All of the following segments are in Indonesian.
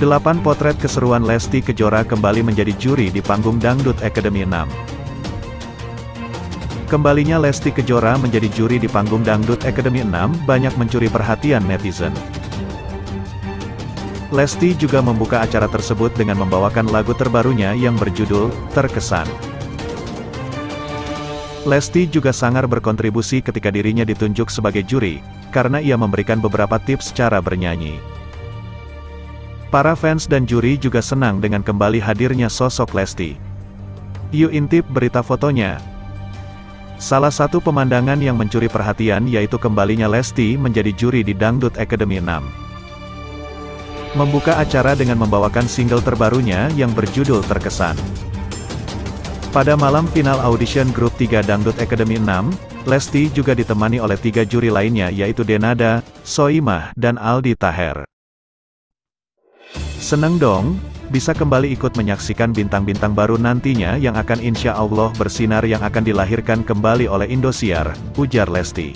8 potret keseruan Lesti Kejora kembali menjadi juri di panggung Dangdut Academy 6. Kembalinya Lesti Kejora menjadi juri di panggung Dangdut Academy 6 banyak mencuri perhatian netizen. Lesti juga membuka acara tersebut dengan membawakan lagu terbarunya yang berjudul Terkesan. Lesti juga sangat berkontribusi ketika dirinya ditunjuk sebagai juri, karena ia memberikan beberapa tips cara bernyanyi. Para fans dan juri juga senang dengan kembali hadirnya sosok Lesti. Yuk intip berita fotonya. Salah satu pemandangan yang mencuri perhatian yaitu kembalinya Lesti menjadi juri di Dangdut Academy 6. Membuka acara dengan membawakan single terbarunya yang berjudul Terkesan. Pada malam final audition grup 3 Dangdut Academy 6, Lesti juga ditemani oleh 3 juri lainnya yaitu Denada, Soimah, dan Aldi Taher. Seneng dong, bisa kembali ikut menyaksikan bintang-bintang baru nantinya yang akan insya Allah bersinar yang akan dilahirkan kembali oleh Indosiar, ujar Lesti.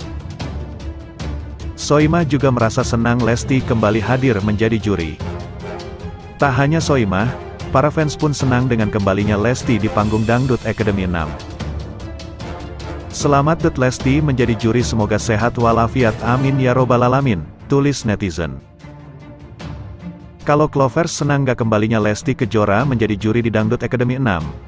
Soimah juga merasa senang Lesti kembali hadir menjadi juri. Tak hanya Soimah, para fans pun senang dengan kembalinya Lesti di panggung Dangdut Academy 6. Selamat Det Lesti menjadi juri, semoga sehat walafiat, amin ya robbal alamin, tulis netizen. Kalau Clovers senang gak kembalinya Lesti Kejora menjadi juri di Dangdut Academy 6?